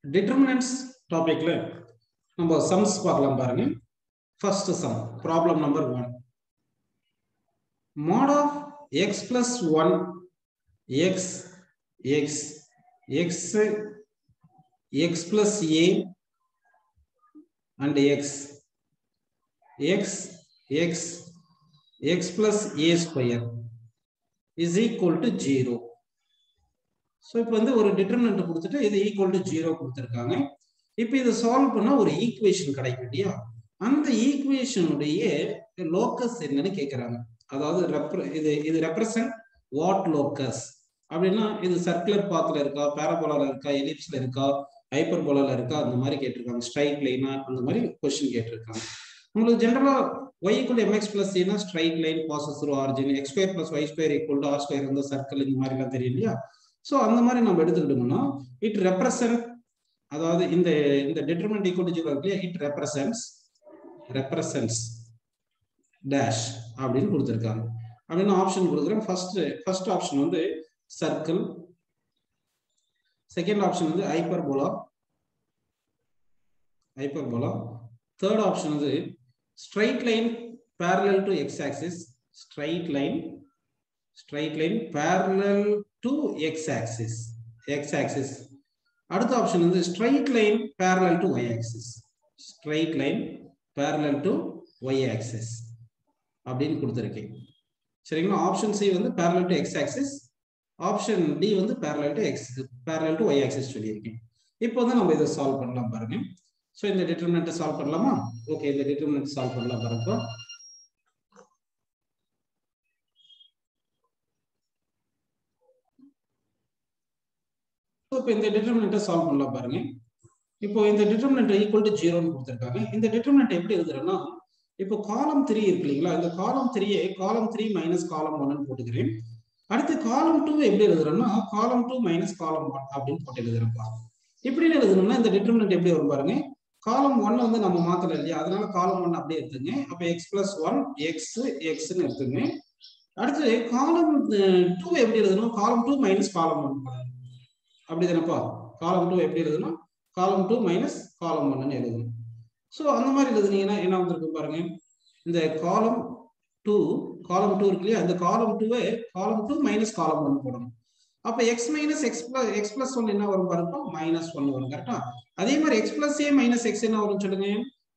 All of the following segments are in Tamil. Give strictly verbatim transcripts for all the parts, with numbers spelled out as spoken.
Determinants topic la நம்ம sums பார்க்கலாம் பாருங்க. First sum, problem number one. Mod of x plus one, x, x, x, x plus a and x, x, x, x plus a square is equal to zero. So இப்போ வந்து ஒரு டிட்டர்மினன்ட் கொடுத்துட்டு இது ஈக்குவல் டு ஜீரோ கொடுத்துருக்காங்க. இப்போ இதை சால்வ் பண்ணா ஒரு ஈக்குவேஷன் கிடைக்கும் இல்லையா? அந்த ஈக்குவேஷனுடைய லோக்கஸ் என்னன்னு கேட்கறாங்க. அதாவது இது இது ரெப்ரசன்ட் வாட் லோக்கஸ் அப்படின்னா இது சர்க்குலர் பாத்ல இருக்கா, பேரபோலால இருக்கா, எலிப்ஸ்ல இருக்கா, ஹைப்பர்போலால இருக்கா, அந்த மாதிரி கேட்டிருக்காங்க. ஸ்ட்ரைட் லைனா அந்த மாதிரி கொஸ்டின் கேட்டிருக்காங்க. உங்களுக்கு ஜெனரலா y equal to mx plus c னா straight line passes through origin, x square plus y square equal to r square இந்த சர்க்கிள் இந்த மாதிரி எல்லாம் தெரியும் இல்லையா? சோ அந்த மாதிரி நம்ம எடுத்துக்கிட்டோம்னா இட் ரெப்ரசன்ட், அதாவது இந்த இந்த டிட்டர்மினன்ட் ஈக்குவல் டு ஜீரோ இருக்கு, இட் ரெப்ரசன்ட்ஸ் ரெப்ரசன்ட்ஸ் டேஷ் அப்படின்னு கொடுத்திருக்காங்க. அப்படின்னு ஆப்ஷன் கொடுக்குறேன். ஃபர்ஸ்ட் ஃபர்ஸ்ட் ஆப்ஷன் வந்து சர்க்கிள், செகண்ட் ஆப்ஷன் வந்து ஹைப்பர்போலா ஹைப்பர்போலா தேர்ட் ஆப்ஷன் வந்து straight line parallel to x axis, straight line straight line parallel to x axis x axis. அடுத்த ஆப்ஷன் வந்து straight line parallel to y axis, straight line parallel to y axis அப்படின்னு கொடுத்திருக்கேன். சரிங்களா? ஆப்ஷன் சி வந்து parallel to x axis, option D வந்து parallel to x parallel to y axis சொல்லியிருக்கேன். இப்போ வந்து நம்ம இதை சால்வ் பண்ணலாம் பாருங்க. சோ இந்த டிட்டர்மினன்ட் சால்வ் பண்ணலாமா? ஓகே, இந்த டிட்டர்மினன்ட் சால்வ் பண்ணலாம் பாருங்க. இப்போ இந்த டிட்டர்மினன்ட்டை சால்வ் பண்ணலாம் பாருங்க. இப்போ இந்த டிட்டர்மினன்ட் ஈக்குவல் டு ஜீரோன்னு கொடுத்துருக்காங்க. இந்த டிட்டர்மினன்ட் எப்படி எழுதுறேன்னா, இப்போ காலம் த்ரீ இருக்கு இல்லைங்களா? இந்த காலம் த்ரீயே காலம் த்ரீ மைனஸ் காலம் ஒன்னு போட்டுக்கிறேன். அடுத்து காலம் டூ எப்படி எழுதுறேன்னா, காலம் டூ மைனஸ் காலம் ஒன் அப்படின்னு போட்டு எழுதுறேன்ப்பா. இப்படி எழுதணும்னா இந்த டிட்டர்மினன்ட் எப்படி வரும் பாருங்க. காலம் ஒன் வந்து நம்ம மாத்தல இல்லையா, அதனால காலம் ஒன் அப்படியே எடுத்துங்க. அப்ப எக்ஸ் பிளஸ் ஒன் எக்ஸ் எக்ஸ்ன்னு எடுத்துங்க. அடுத்து காலம் டூ எப்படி எழுதணும், column two minus column one அப்படிதானப்பா. காலம் டூ எப்படி எழுதணும், காலம் டூ மைனஸ் காலம் ஒன்னு எழுதணும். ஸோ அந்த மாதிரி எழுதுனீங்கன்னா என்ன வந்திருக்கும் பாருங்க. இந்த காலம் டூ காலம் டூ இருக்கு இல்லையா, அந்த காலம் டூவே காலம் டூ மைனஸ் காலம் ஒன் போடணும். அப்ப x minus x plus x plus one என்ன வரும் பாருங்க, மைனஸ் ஒன் வரும். கரெக்டா? அதே மாதிரி x plus a minus x என்ன வரும் சொல்லுங்க,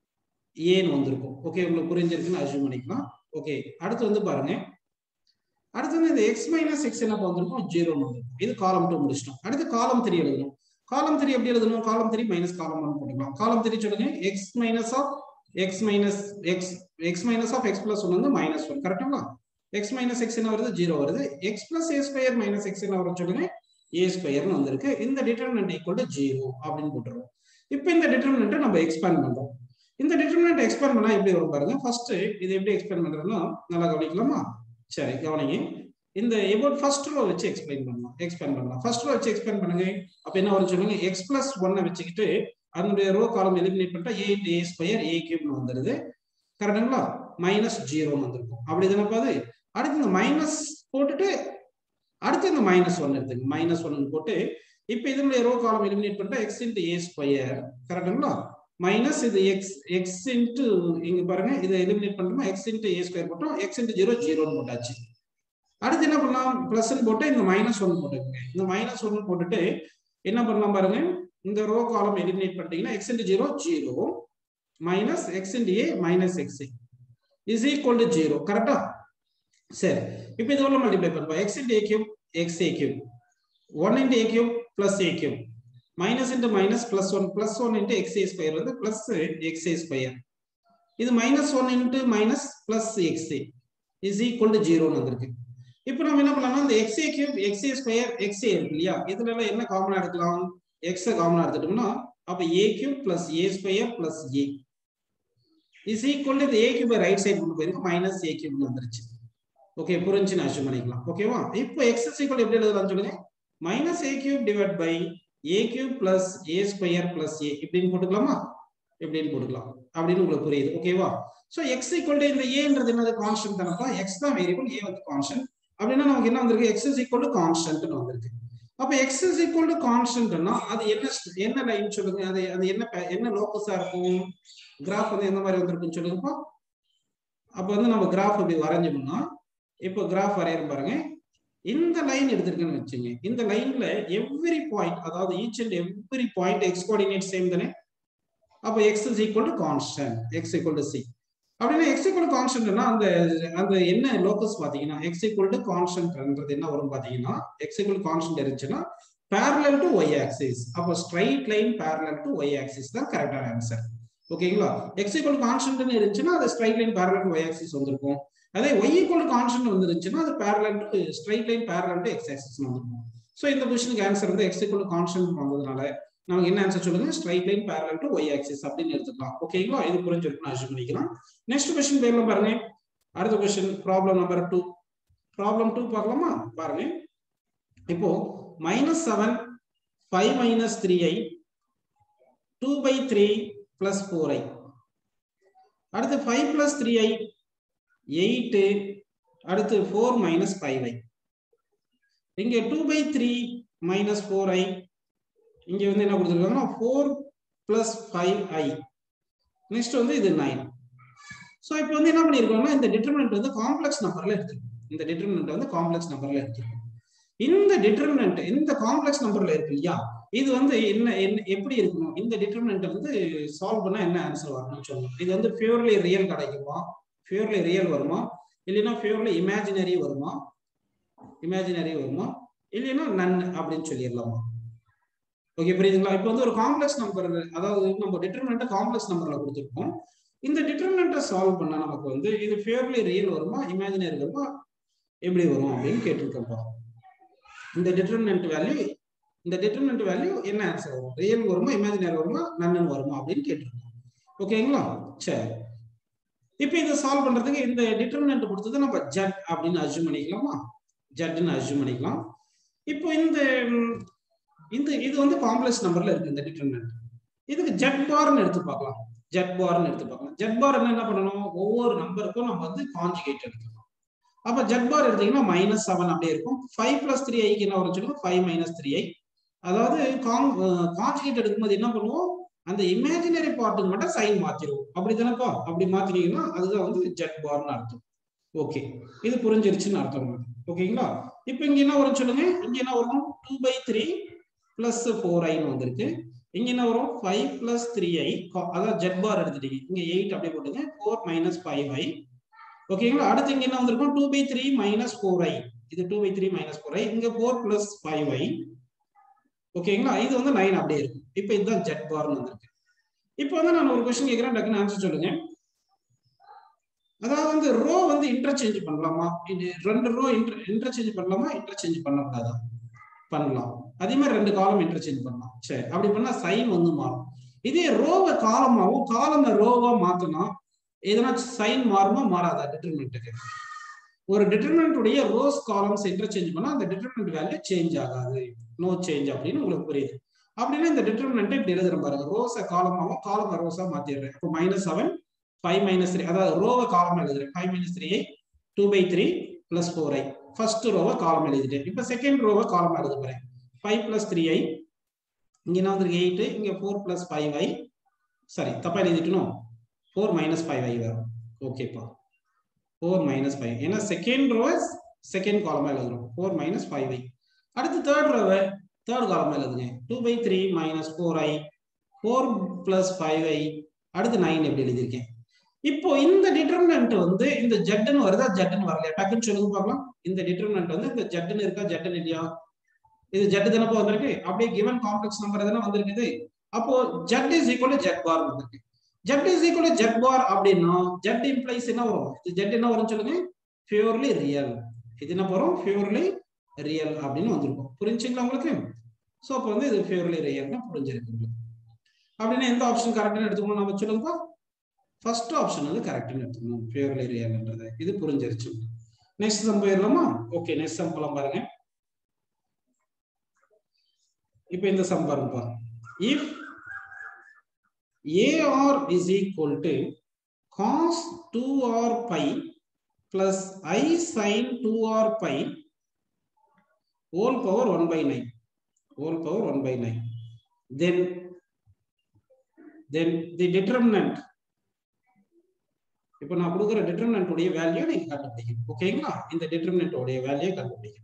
ஏன்னு வந்திருக்கும். ஓகே, உங்களுக்கு புரிஞ்சிருக்குன்னு அஸ்யூம் பண்ணிக்கலாம். ஓகே, அடுத்து வந்து பாருங்க, அடுத்து வந்து இந்த எக்ஸ் மைனஸ் எக்ஸ் என்ன வந்திருக்கும், ஜீரோன்னு வந்திருக்கும். இது காலம் டூ முடிச்சிட்டோம். அடுத்து காலம் த்ரீ எழுதணும். காலம் த்ரீ எப்படி எழுதணும், காலம் த்ரீ மைனஸ் காலம் ஒன் போட்டுக்கலாம். காலம் த்ரீ சொல்லுங்க, x minus of x minus x x minus of x plus one வந்து மைனஸ் ஒன். கரெக்டுங்களா? எக்ஸ் மைனஸ் எக்ஸ் என்ன வருது, ஜீரோ வருது. X plus a square minus x என்ன வரும் சொல்லுங்க, ஏ ஸ்கொயர்னு வந்திருக்கு. இந்த டிட்டர்மினன்ட் ஈக்குவல் டு ஜீரோ அப்படின்னு போட்டுருவோம். இப்போ இந்த டிட்டர்மினன்ட்டை நம்ம எக்ஸ்பேண்ட் பண்றோம். இந்த டிட்டர்மினன்ட் எக்ஸ்பேண்ட் பண்ணா எப்படி வரும் பாருங்க. ஃபர்ஸ்ட் இது எப்படி எக்ஸ்பேண்ட் பண்றதுன்னா நல்லா கவனிக்கலாமா? சரி, கவனிங்க. இந்த about first row வச்சு எக்ஸ்பிளைன் பண்ணலாம், எக்ஸ்பேண்ட் பண்ணலாம். ஃபர்ஸ்ட் ரோ வச்சு எக்ஸ்பேண்ட் பண்ணுங்க. அப்ப என்ன வரும் சொல்லுங்க, எக்ஸ் பிளஸ் ஒன்னை வச்சுக்கிட்டு அதனுடைய ரோ காலம் எலிமினேட் பண்ணிட்டா ஏ இன்டு ஏ ஸ்கொயர் ஏ கியூப்னு வந்துருது. கரெக்டுங்களா? மைனஸ் ஜீரோன்னு வந்திருக்கும். அப்படி தானப்பா அது. அடுத்து இந்த மைனஸ் போட்டுட்டு அடுத்து இந்த மைனஸ் ஒன் எடுத்துங்க, மைனஸ் ஒன்னு போட்டு இப்ப இதனுடைய ரோ காலம் எலிமினேட் பண்ணிட்டா எக்ஸ் இன்டு ஏ ஸ்கொயர். கரெக்டுங்களா? மைனஸ் இது எக்ஸ் எக்ஸ் இன்டு இங்க பாருங்க, இதை எலிமினேட் பண்ணோம்னா எக்ஸ் இன்டு ஏ ஸ்கொயர் போட்டோம், எக்ஸ் இன்டு ஜீரோ ஜீரோன்னு போட்டாச்சு. அடுத்து என்ன பண்ணலாம், பிளஸ் போட்டு இந்த மைனஸ் ஒன் போட்டுக்கோங்க. இந்த மைனஸ் ஒன் போட்டுட்டு என்ன பண்ணலாம் பாருங்க, இந்த ரோ காலம் எலிமினேட் பண்ணிட்டீங்கன்னா x into zero zero minus x into a minus x is equal to zero. கரெக்டா? சரி, இப்போ இது உள்ள மல்டிப்ளை பண்ணுவோம். X into a cube x a cube, one into a cube plus a cube, minus into minus plus one plus one into x a square வந்து பிளஸ் எக்ஸ் ஏ ஸ்கொயர். இது minus one into minus plus x a is equal to ஜீரோன்னு வந்திருக்கு. இப்போ நம்ம என்ன பண்ணலாம்னா இந்த x a cube x a square x a இருக்கு இல்லையா, இதுல எல்லாம் என்ன காமனா எடுக்கலாம், எக்ஸ் காமனா எடுத்துட்டோம்னா அப்ப a cube plus a square plus a is equal to இந்த ஏ கியூப் ரைட் சைடு கொண்டு போயிருக்கு, மைனஸ் ஏ கியூப்னு வந்துருச்சு. ஓகே, புரிஞ்சுன்னு அஷ்யூம் பண்ணிக்கலாம். ஓகேவா? இப்போ எக்ஸ் இஸ் ஈக்குவல் எப்படி எழுதலாம் சொல்லுங்க, minus a cube divide by a cube plus a square plus a இப்படின்னு போட்டுக்கலாமா, எப்படின்னு போட்டுக்கலாம். அப்படின்னு உங்களுக்கு புரியுது. ஓகேவா? சோ எக்ஸ் ஈக்குவல் டு இந்த ஏன்றது என்னது, கான்ஸ்டன்ட் தானப்பா. எக்ஸ் தான் வேரியபிள், ஏ வந்து கான்ஸ்டன்ட். அப்படின்னா நமக்கு என்ன வந்திருக்கு, எக்ஸ் இஸ் ஈக்குவல் டு கான்ஸ்டன்ட்னு வந்திருக்கு. அப்ப x is equal to constant னா அது என்ன என்ன லைன் சொல்லுங்க, அது அது என்ன என்ன லோகஸா இருக்கும், கிராஃப் வந்து எந்த மாதிரி வந்திருக்குன்னு சொல்லுங்கப்பா. அப்ப வந்து நம்ம கிராஃப் இப்படி வரைஞ்சோம்னா, இப்போ கிராஃப் வரையறோம் பாருங்க, இந்த லைன் எடுத்திருக்கேன்னு வச்சுங்க, இந்த லைன்ல எவ்ரி பாயிண்ட், அதாவது each and every point x coordinate same தானே. அப்ப x is equal to constant, x equal to c. அப்படின்னா x equal to constantனா அந்த அந்த என்ன லோகஸ் பாத்தீங்கன்னா x equal to constantன்றது என்ன வரும் பாத்தீங்கன்னா, x equal to constant இருந்துச்சுன்னா parallel to y axis. அப்ப straight line parallel to y axis தான் கரெக்டான ஆன்சர். ஓகேங்களா? x equal to constant னு இருந்துச்சுன்னா அது straight line parallel to y axis வந்திருக்கும். அதே y equal to constant வந்துருச்சுன்னா அது parallel to straight line parallel to x axis வந்திருக்கும். சோ இந்த क्वेश्चनக்கு ஆன்சர் வந்து x equal to constant வந்ததனால நமக்கு என்ன ஆன்சர் சொல்லுங்க, straight line parallel to y axis அப்படினு எடுத்துக்கலாம். ஓகேங்களா? இது புரிஞ்சிருக்குன்னு அஸ்யூம் பண்ணிக்கலாம். நெக்ஸ்ட் क्वेश्चन பேர்ல பாருங்க. அடுத்த question problem number two. Problem two பார்க்கலாமா? பாருங்க. இப்போ minus seven, five minus three i, two by three plus four i. அடுத்து five plus three i, eight, அடுத்து four minus five i. இங்க two by three minus four i, இங்க வந்து என்ன கொடுத்திருக்காங்கன்னா four plus five i. Next வந்து இது nine. சோ இப்போ வந்து என்ன பண்ணிருக்கோம்னா இந்த டிட்டர்மினன்ட் வந்து காம்ப்ளெக்ஸ் நம்பர்ல எடுத்துக்கணும். இந்த டிட்டர்மினன்ட் வந்து காம்ப்ளெக்ஸ் நம்பர்ல எடுத்துக்கணும். இந்த டிட்டர்மினன்ட் இந்த காம்ப்ளெக்ஸ் நம்பர்ல இருக்கு இல்லையா, இது வந்து என்ன எப்படி இருக்கணும், இந்த டிட்டர்மினன்ட் வந்து சால்வ் பண்ணா என்ன ஆன்சர் வரணும்னு சொல்லணும். இது வந்து பியூர்லி ரியல் கிடைக்குமா, பியூர்லி ரியல் வருமா, இல்லைன்னா பியூர்லி இமேஜினரி வருமா, இமேஜினரி வருமா, இல்லைன்னா நன் அப்படின்னு சொல்லிடலாமா. ஓகே, புரியுதுங்களா? இப்போ வந்து ஒரு காம்ப்ளெக்ஸ் நம்பர், அதாவது நம்ம டிட்டர்மினன்ட் காம்ப்ளெக்ஸ் நம்பர்ல கொடுத்துருக்கோம். இந்த டிட்டர்மினன்ட்டை சால்வ் பண்ணா நமக்கு வந்து இது பியூர்லி ரியல் வருமா, இமேஜினரி வருமா, எப்படி வரும் அப்படின்னு கேட்டிருக்கப்பா. இந்த டிட்டர்மினன்ட் வேல்யூ இந்த டிட்டர்மினன்ட் வேல்யூ என்ன ஆன்சர் வரும், ரியல் வருமா, இமேஜினரி வருமா, நன்னு வருமா அப்படின்னு கேட்டிருக்கோம். ஓகேங்களா? சரி, இப்போ இதை சால்வ் பண்றதுக்கு இந்த டிட்டர்மினன்ட் கொடுத்தது நம்ம ஜட் அப்படின்னு அஸ்யூம் பண்ணிக்கலாமா, ஜட்னு அஸ்யூம் பண்ணிக்கலாம். இப்போ இந்த இந்த இது வந்து காம்ப்ளெக்ஸ் நம்பர்ல இருக்கு இந்த டிட்டர்மினன்ட். இதுக்கு ஜட் பார்னு எடுத்து பார்க்கலாம். ஜட் பார்னு எடுத்து பார்க்கலாம். ஜட் பார் என்ன பண்ணணும், ஒவ்வொரு நம்பருக்கும் நம்ம வந்து கான்ஜுகேட் எடுத்துக்கணும். அப்ப ஜட் பார் எடுத்தீங்கன்னா மைனஸ் செவன் அப்படியே இருக்கும். ஃபைவ் பிளஸ் த்ரீ ஐக்கு என்ன வரும் சொல்லுங்க, ஃபைவ் மைனஸ் த்ரீ ஐ. அதாவது கான்ஜுகேட் எடுக்கும்போது என்ன பண்ணுவோம், அந்த இமேஜினரி பார்ட்டுக்கு மட்டும் சைன் மாத்திடுவோம். அப்படி தானேப்பா? அப்படி மாத்தினீங்கன்னா அதுதான் வந்து ஜட் பார்னு அர்த்தம். ஓகே, இது புரிஞ்சிருச்சுன்னு அர்த்தம். ஓகேங்களா? இப்போ இங்க என்ன வரும் சொல்லுங்க, இங்க என்ன வரும், two by three plus four ஐன்னு வந்திருக்கு. இங்க என்ன வரும், ஃபைவ் பிளஸ் த்ரீ ஐ, அதாவது ஜெட் பார் எடுத்துட்டீங்க, இங்க எயிட் அப்படியே போட்டுங்க, ஃபோர் மைனஸ் ஃபைவ் ஐ. ஓகேங்களா? அடுத்து இங்க என்ன வந்திருக்கும், two by three minus four i, இது two by three minus four i, இங்க ஃபோர் பிளஸ் ஃபைவ் ஐ. ஓகேங்களா? இது வந்து நைன் அப்படியே இருக்கும். இப்போ இதுதான் ஜெட் பார்னு வந்திருக்கு. இப்போ வந்து நான் ஒரு क्वेश्चन கேக்குறேன், டக்குன்னு ஆன்சர் சொல்லுங்க. அதாவது வந்து ரோ வந்து இன்டர்சேஞ்ச் பண்ணலாமா, ரெண்டு ரோ இன்டர்சேஞ்ச் பண்ணலாமா, இன்டர்சேஞ்ச் பண்ணக்கூடாதா? பண்ணலாம். அதே மாதிரி ரெண்டு காலம் இன்டர்சேஞ்ச் பண்ணலாம். சரி, அப்படி பண்ணா சைன் வந்து மாறும். இதே ரோவை காலமாவும் காலம் ரோவா மாத்தினா எதனா சைன் மாறுமா மாறாதா டிட்டர்மினன்ட்டுக்கு? ஒரு டிட்டர்மினன்ட் உடைய ரோஸ் காலம்ஸ் இன்டர்சேஞ்ச் பண்ணா அந்த டிட்டர்மினன்ட் வேல்யூ சேஞ்ச் ஆகாது, நோ சேஞ்ச் அப்படின்னு உங்களுக்கு புரியுது. அப்படின்னா இந்த டிட்டர்மினன்ட் இப்படி எழுதுற பாருங்க, ரோஸை காலமாவும் காலம் ரோஸா மாத்திடுறேன். இப்போ minus seven, five minus three, அதாவது ரோவை காலம் எழுதுறேன். Five minus three i, two by three plus four i. First ரோவை காலம் எழுதிட்டேன். இப்போ செகண்ட் ரோவை காலம் எழுத போறேன். ஃபைவ் பிளஸ் த்ரீ ஐ, இங்க என்ன வந்து எயிட், இங்க four plus five i, sorry தப்பா எழுதிட்டணும், ஃபோர் மைனஸ் ஃபைவ் ஐ வரும். ஓகேப்பா, ஃபோர் மைனஸ் ஃபைவ், ஏன்னா செகண்ட் ரோவை செகண்ட் காலம் எழுதுறோம், ஃபோர் மைனஸ் ஃபைவ் ஐ. அடுத்து தேர்ட் ரோவை தேர்ட் காலம் எழுதுங்க, two by three minus four i, four plus five i, அடுத்து நைன் எப்படி எழுதியிருக்கேன். இப்போ இந்த டிட்டர்மினன்ட் வந்து இந்த ஜட்னு வருதா, ஜட்னு வரலையா, டக்குன்னு சொல்லுங்க பார்க்கலாம். இந்த டிட்டர்மினன்ட் வந்து இந்த ஜட்னு இருக்கா, ஜட்னு இல்லையா? இது ஜட் தானே வந்திருக்கு, அப்படியே given காம்ப்ளெக்ஸ் நம்பர் தானே வந்திருக்குது. அப்போ z is equal to z bar வந்திருக்கு. Z is equal to z bar அப்படின்னா ஜட் இம்ப்ளைஸ் என்ன வரும், இது ஜட் என்ன வரும் சொல்லுங்க, பியூர்லி ரியல். இது என்ன வரும், பியூர்லி ரியல் அப்படின்னு வந்திருக்கும். புரிஞ்சுங்களா உங்களுக்கு? சோ அப்போ வந்து இது பியூர்லி ரியல்னு புரிஞ்சிருக்கு உங்களுக்கு. அப்படின்னா எந்த ஆப்ஷன் கரெக்ட்னு எடுத்துக்கணும் நம்ம சொல்லுங்க. ஃபர்ஸ்ட் ஆப்ஷன் வந்து கரெக்ட்னு எடுத்துக்கணும், பியூர்லி ரியல்ன்றது. இது புரிஞ்சிருச்சு. நெக்ஸ்ட் சம் போயிடலாமா? ஓகே, நெக்ஸ்ட் சம் போலாம் பாருங்க. இப்போ இந்த சம் பாருங்க, if ar is equal to cos two r pi plus I sin two r pi whole power one by nine. whole power one by nine. Then, then the determinant. இப்போ நான் கொடுக்குற determinant உடைய வேல்யூ நீங்க கண்டுபிடிக்கணும். ஓகேங்களா? இந்த determinant உடைய வேல்யூ கண்டுபிடிக்கணும்.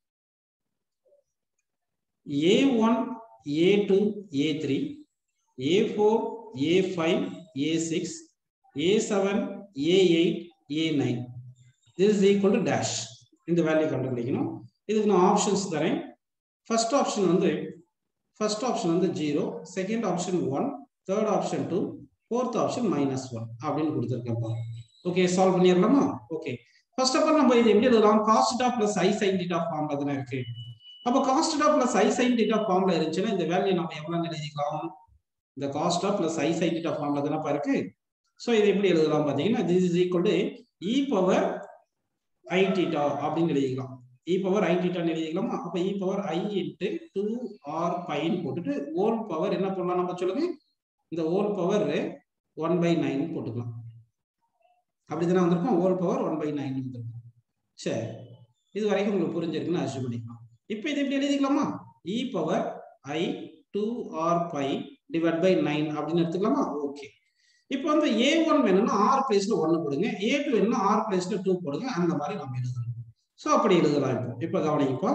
A one, A two, A three, A four, A five, A six, A seven, A eight, A nine. This is equal to dash. இந்த வேல்யூ கண்டுபிடிக்கணும். இதுக்கு நான் ஆப்ஷன்ஸ் தரேன். ஃபர்ஸ்ட் ஆப்ஷன் வந்து ஃபர்ஸ்ட் ஆப்ஷன் வந்து zero, second option one, third option two, fourth option minus one அப்படின்னு கொடுத்துருக்கேன். ஓகே, சால்வ் பண்ணிடலாமா? ஓகே, ஃபர்ஸ்ட் ஆஃப் ஆல் நம்ம இது எப்படி எழுதலாம்? Cos theta plus i sine theta ஃபார்ம்ல தானே இருக்கு. அப்போ cos theta plus i sine theta ஃபார்ம்ல இருந்துச்சுன்னா இந்த வேல்யூ நம்ம எவ்வளவு எழுதிக்கலாம்? இந்த cos theta plus i sine theta ஃபார்ம்ல தானே இருக்கு. ஸோ இது எப்படி எழுதலாம் பார்த்தீங்கன்னா, this is equal to e power i theta அப்படின்னு எழுதிக்கலாம். e பவர் i theta எழுதிக்கலாமா? அப்ப e power i into two r pi ன்னு போட்டுட்டு whole power என்ன பண்ணலாம் நம்ம சொல்லுங்க? இந்த whole power one by nine போட்டுக்கலாம். அப்படிதானே வந்திருக்கும்? whole power one by nine வந்திருக்கும். சரி, இது வரைக்கும் உங்களுக்கு புரிஞ்சிருக்குன்னு அஸ்யூம் பண்ணிக்கலாம். இப்போ இது எப்படி எழுதிக்கலாமா? e power i two r pi divided by nine அப்படின்னு எடுத்துக்கலாமா? ஓகே, இப்போ வந்து a one வேணும்னா r பிளேஸ்ல one போடுங்க, a two வேணும்னா r பிளேஸ்ல two போடுங்க. அந்த மாதிரி நம்ம எழுதணும். சோ அப்படி எழுதலாம். இப்போ இப்போ கவனிப்பா.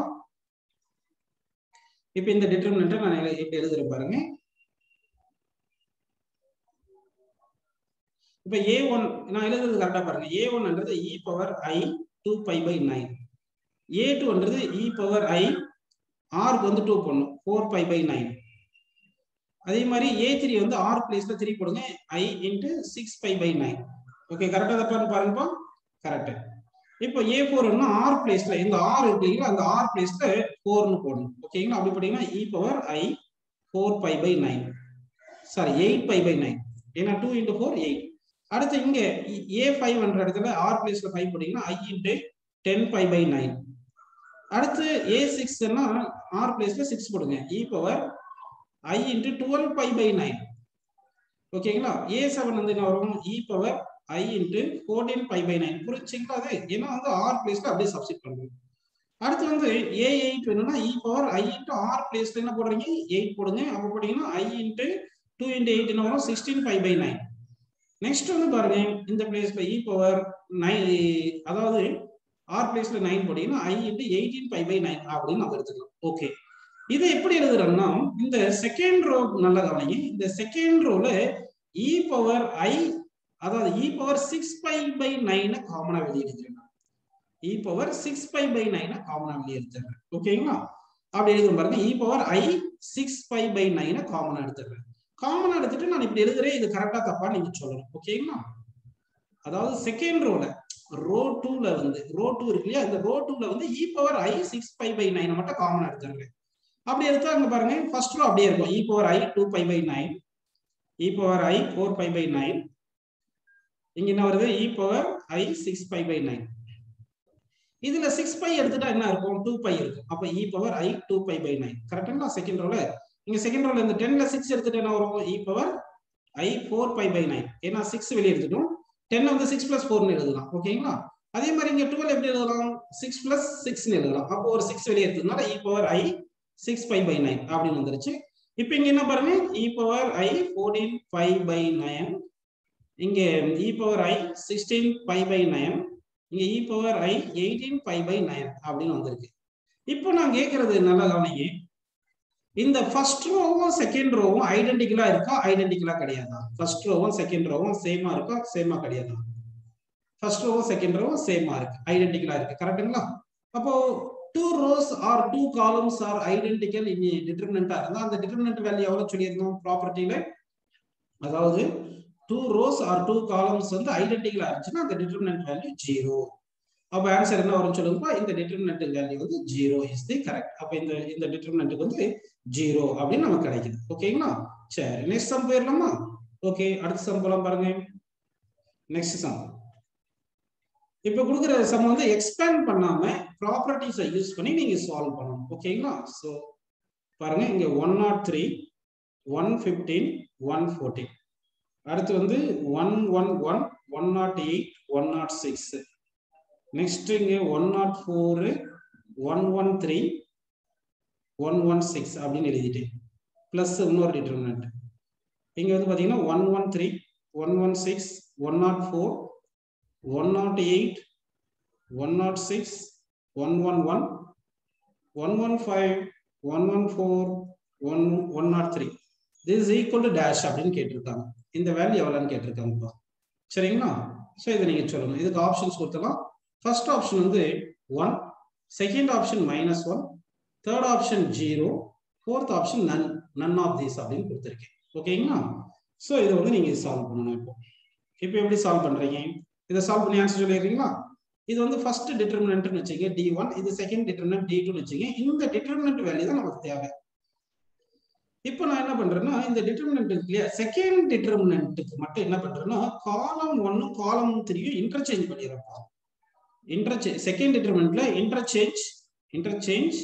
இப்போ இந்த டிட்டர்மினன்ட் நான் எப்படி எழுதுறேன் பாருங்க. இப்போ a one நான் எழுதுறது கரெக்ட்டா பாருங்க. a one ன்றது e power i two pi by nine. a two ன்றது e பவர் i r க்கு வந்து two போடணும், four pi by nine. அதே மாதிரி a three வந்து r பிளேஸ்ல three போடுங்க, i into six pi by nine. Okay, கரெக்ட்டா தப்பான்னு பாருங்கப்பா. கரெக்ட். இப்போ a four ன்னா r பிளேஸ்ல இந்த r இருக்குங்களா, அந்த r பிளேஸ்ல four ன்னு போடணும். ஓகேங்களா? அப்படி போடினா e power i four pi by nine. Sorry, eight pi by nine. ஏனா two into four eight. அடுத்து இங்க a five என்ற இடத்துல r பிளேஸ்ல five போடினா i into ten pi by nine. அடுத்து a six ன்னா r பிளேஸ்ல six போடுங்க, e power i into twelve pi by nine. ஓகேங்களா? a seven வந்து என்ன வரும்? e power i into fourteen pi by nine. புரிஞ்சுங்களா? அது ஏன்னா வந்து r பிளேஸ்ல அப்படியே சப்ஸ்டிட் பண்ணுங்க. அடுத்து வந்து a eight வேணும்னா e power i into r பிளேஸ்ல என்ன போடுறீங்க? eight போடுங்க. அப்ப போட்டீங்கன்னா i into two into eight என்ன வரும்? sixteen pi by nine. Next வந்து பாருங்க, இந்த பிளேஸ்ல e பவர் nine, அதாவது r பிளேஸ்ல nine போட்டீங்கன்னா i into eighteen pi by nine அப்படின்னு நம்ம எடுத்துக்கலாம். ஓகே, இதை எப்படி எழுதுறோம்னா, இந்த செகண்ட் ரோ நல்லா கவனிங்க. இந்த செகண்ட் ரோல e பவர் i, அதாவது e power six pi by nine காமனா வெளிய எடுத்துறேன். e power six pi by nine காமனா வெளிய எடுத்துறேன். ஓகேங்களா? அப்படி எழுதுறோம் பாருங்க, e power i six pi by nine காமனா எடுத்துறேன். காமனா எடுத்துட்டு நான் இப்படி எழுதுறேன். இது கரெக்ட்டா தப்பா நீங்க சொல்லணும். ஓகேங்களா? அதாவது செகண்ட் ரோல ரோ two ல வந்து ரோ two இருக்கு இல்லையா, இந்த ரோ two ல வந்து e power i six pi by nine மட்டும் காமனா எடுத்துறேன். அப்படி எடுத்தா அங்க பாருங்க, ஃபர்ஸ்ட் ரோ அப்படியே இருக்கும். e power i two pi by nine, e power i four pi by nine. இங்க என்ன வருது? e power i six pi by nine. இதுல six pi எடுத்துட்டா என்ன இருக்கும்? two pi இருக்கும். அப்ப e power i two pi by nine. கரெக்ட்டா? செகண்ட் ரோல இங்க செகண்ட் ரோல இந்த ten ல six எடுத்துட்டா என்ன வரும்? e power i four pi by nine. ஏனா six வெளிய எடுத்துட்டோம். ten வந்து six plus four ன்னு எழுதலாம். ஓகேங்களா? அதே மாதிரி இங்க twelve எப்படி எழுதலாம்? six plus six ன்னு எழுதலாம். அப்போ ஒரு six வெளிய எடுத்ததுனால e power i six pi by nine அப்படி வந்துருச்சு. இப்போ இங்க என்ன பாருங்க, e power i fourteen pi by nine, இங்க e power i sixteen pi by nine, இங்க e power i eighteen pi by nine அப்படின்னு வந்திருக்கு. இப்போ நான் கேக்குறது நல்லா கவனிங்க, இந்த ஃபர்ஸ்ட் ரோவும் செகண்ட் ரோவும் ஐடென்டிக்கலா இருக்கா? ஐடென்டிக்கலா கிடையாதா? ஃபர்ஸ்ட் ரோவும் செகண்ட் ரோவும் சேமா இருக்கா? சேமா கிடையாதா? ஃபர்ஸ்ட் ரோவும் செகண்ட் ரோவும் சேமா இருக்கு, ஐடென்டிக்கலா இருக்கு. கரெக்ட்டுங்களா? அப்போ two rows or two columns are identical in a determinant இருந்தா அந்த determinant வேல்யூ எவ்வளவு சொல்லியிருந்தோம் ப்ராப்பர்ட்டில? அதாவது two rows or two columns வந்து ஐடென்டிக்கலா இருந்துச்சுன்னா அந்த determinant வேல்யூ zero. அப்ப ஆன்சர் என்ன வரும்னு சொல்லுங்கப்பா? இந்த determinant வேல்யூ வந்து zero is the correct. அப்ப இந்த இந்த determinant வந்து zero அப்படின்னு நமக்கு கிடைக்குது. ஓகேங்களா? சரி, நெக்ஸ்ட் சம் போயிரலாமா? ஓகே, அடுத்த சம் போலாம் பாருங்க. Next sum. இப்போ கொடுக்குற சம் வந்து எக்ஸ்பேண்ட் பண்ணாம ப்ராப்பர்ட்டிஸை யூஸ் பண்ணி நீங்க சால்வ் பண்ணணும். ஓகேங்களா? சோ பாருங்க, இங்க one oh three, one fifteen, one fourteen. அடுத்து வந்து one eleven, one oh eight, one oh six. Next இங்க one oh four, one thirteen, one one six அப்படின்னு எழுதிட்டேன் பிளஸ் இன்னொரு டிட்டர்மினன்ட் இங்க வந்து பாத்தீங்கன்னா one one three one one six one oh four one oh eight one oh six one one one one one five one one four one one oh three this is equal to dash அப்படின்னு கேட்டிருக்காங்க இந்த வேல்யூ எவ்வளவுன்னு கேட்டிருக்காங்கப்பா சரிங்களா சோ இத நீங்க சொல்லணும் இதுக்கு ஆப்ஷன்ஸ் கொடுத்தலாம் ஃபர்ஸ்ட் ஆப்ஷன் வந்து one second option minus one third option zero fourth option none none of these அப்படின்னு கொடுத்திருக்கேன் ஓகேங்களா சோ இத வந்து நீங்க சால்வ் பண்ணனும் இப்போ இப்போ எப்படி சால்வ் பண்றீங்க இத சால்வ் பண்ணி ஆன்சர் சொல்லிடுறீங்களா இது வந்து ஃபர்ஸ்ட் டிட்டர்மினன்ட்னு வெச்சீங்க D one இது செகண்ட் டிட்டர்மினன்ட் D two னு வெச்சீங்க இந்த டிட்டர்மினன்ட் வேல்யூ தான் நமக்கு தேவை இப்போ நான் என்ன பண்றேன்னா இந்த டிட்டர்மினன்ட் இல்லையா செகண்ட் டிட்டர்மினன்ட்க்கு மட்டும் என்ன பண்றேன்னா காலம் one காலம் three இன்டர்சேஞ்ச் பண்ணிறேன்ப்பா இன்டர்சேஞ்ச் செகண்ட் டிட்டர்மினன்ட்ல interchange interchange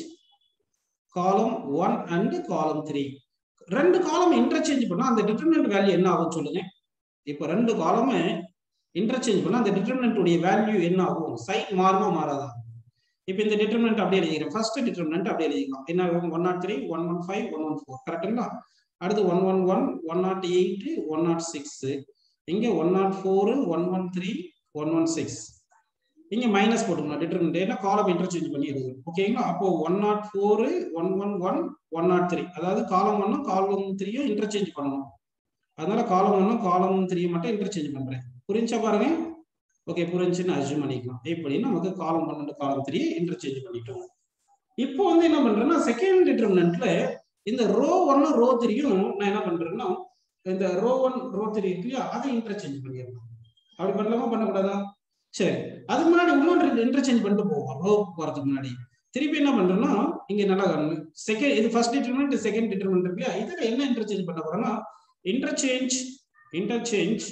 column one and column three ரெண்டு காலம் இன்டர்சேஞ்ச் பண்ணா அந்த டிட்டர்மினன்ட் வேல்யூ என்ன ஆகும் சொல்லுங்க இப்போ ரெண்டு காலம் இன்டர்சேஞ்ச் பண்ணா அந்த டிட்டர்மினன்ட் உடைய வேல்யூ என்ன ஆகும் சைன் மாறுமா மாறாதா இப்போ இந்த டிட்டர்மினன்ட் அப்படியே எழுதிக்கிறேன் ஃபர்ஸ்ட் டிட்டர்மினன்ட் அப்படியே எழுதிக்கலாம் என்ன ஆகும் one oh three one one five one one four கரெக்ட்டுங்களா அடுத்து one one one one oh eight one oh six இங்க one oh four one one three one one six இங்க மைனஸ் போட்டுக்கணும் டிட்டர்மினன்ட் ஏன்னா காலம் இன்டர்சேஞ்ச் பண்ணி எழுதுறோம் ஓகேங்களா அப்போ one oh four one one one one oh three அதாவது காலம் one காலம் three இன்டர்சேஞ்ச் பண்ணனும் அதனால காலம் one காலம் three மட்டும் இன்டர்சேஞ்ச் பண்றேன் புரிஞ்சா பாருங்க ஓகே புரிஞ்சுன்னு அஸ்யூம் பண்ணிக்கலாம் இப்படி நமக்கு காலம் one and column three interchange பண்ணிட்டோம் இப்போ வந்து என்ன பண்றேன்னா செகண்ட் டிட்டர்மினன்ட்ல இந்த ரோ one ரோ three நான் என்ன பண்றேன்னா இந்த ரோ one ரோ three இருக்குல்ல அதை இன்டர்சேஞ்ச் பண்ணிடலாம் அப்படி பண்ணலாமா பண்ண கூடாதா சரி அதுக்கு முன்னாடி இன்னொரு இன்டர்சேஞ்ச் பண்ணிட்டு போவோம் ரோ போறதுக்கு முன்னாடி திருப்பி என்ன பண்றோம்னா இங்க நல்லா செகண்ட் இது ஃபர்ஸ்ட் டிட்டர்மினன்ட் செகண்ட் டிட்டர்மினன்ட் இருக்குல்ல இதுல என்ன இன்டர்சேஞ்ச் பண்ண போறோம்னா interchange interchange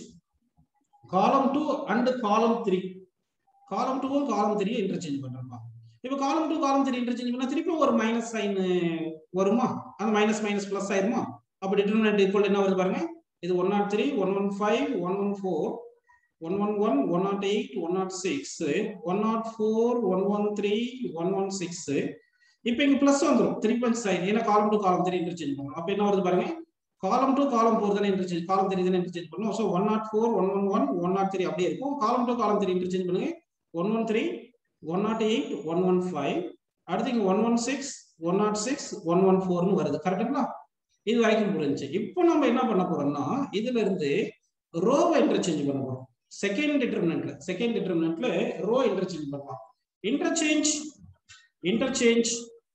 column two and column three column two column three interchange பண்றோம்ப்பா இப்போ column two column three interchange பண்ணா திருப்பி ஒரு மைனஸ் சைன் வருமா அந்த மைனஸ் மைனஸ் பிளஸ் ஆயிருமா அப்ப டிட்டர்மினன்ட் ஈக்குவல் என்ன வருது பாருங்க இது one oh three one one five one one four one one one one oh eight one oh six one oh four one one three one one six இப்போ இங்க பிளஸ் வந்துரும் three point sign ஏனா காலம் two காலம் three இன்டர்சேஞ்ச் பண்ணனும் அப்ப என்ன வருது பாருங்க காலம் two காலம் four தான இன்டர்சேஞ்ச் காலம் three தான இன்டர்சேஞ்ச் பண்ணனும் so one oh four one one one one oh three அப்படியே இருக்கும் காலம் two காலம் three இன்டர்சேஞ்ச் பண்ணுங்க one one three one oh eight one one five அடுத்து இங்க one one six one oh six one one four னு வருது கரெக்ட்டுங்களா இது வரைக்கும் புரிஞ்சு இப்போ நம்ம என்ன பண்ண போறோம்னா இதுல இருந்து ரோவை இன்டர்சேஞ்ச் பண்ண போறோம் செகண்ட் டிட்டர்மினன்ட்ல செகண்ட் டிட்டர்மினன்ட்ல ரோ இன்டர்சேஞ்ச் பண்ணலாம் interchange interchange